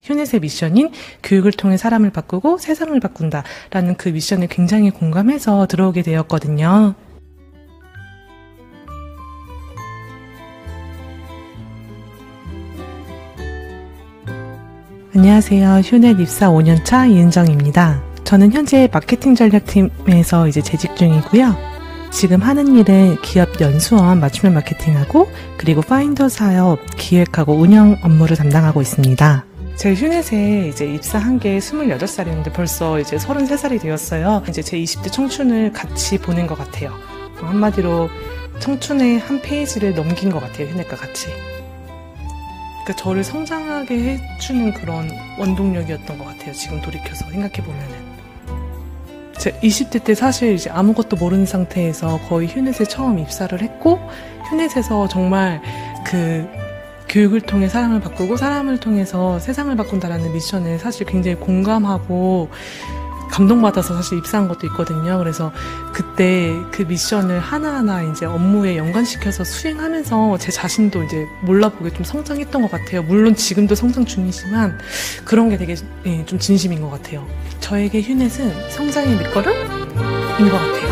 휴넷의 미션인 교육을 통해 사람을 바꾸고 세상을 바꾼다라는 그 미션에 굉장히 공감해서 들어오게 되었거든요. 안녕하세요. 휴넷 입사 5년차 이은정입니다. 저는 현재 마케팅 전략팀에서 재직 중이고요. 지금 하는 일은 기업 연수원 맞춤형 마케팅하고 그리고 파인더 사업 기획하고 운영 업무를 담당하고 있습니다. 제 휴넷에 입사한 게 28살이었는데 벌써 33살이 되었어요. 제 20대 청춘을 같이 보낸 것 같아요. 한마디로 청춘의 한 페이지를 넘긴 것 같아요. 휴넷과 같이. 그러니까 저를 성장하게 해주는 그런 원동력이었던 것 같아요. 지금 돌이켜서 생각해보면은. 제 20대 때 사실 아무것도 모르는 상태에서 거의 휴넷에 처음 입사를 했고, 휴넷에서 정말 그 교육을 통해 사람을 바꾸고 사람을 통해서 세상을 바꾼다라는 미션에 사실 굉장히 공감하고 감동받아서 사실 입사한 것도 있거든요. 그래서 그때 그 미션을 하나하나 업무에 연관시켜서 수행하면서 제 자신도 몰라보게 좀 성장했던 것 같아요. 물론 지금도 성장 중이지만 그런 게 되게 좀 진심인 것 같아요. 저에게 휴넷은 성장의 밑거름인 것 같아요.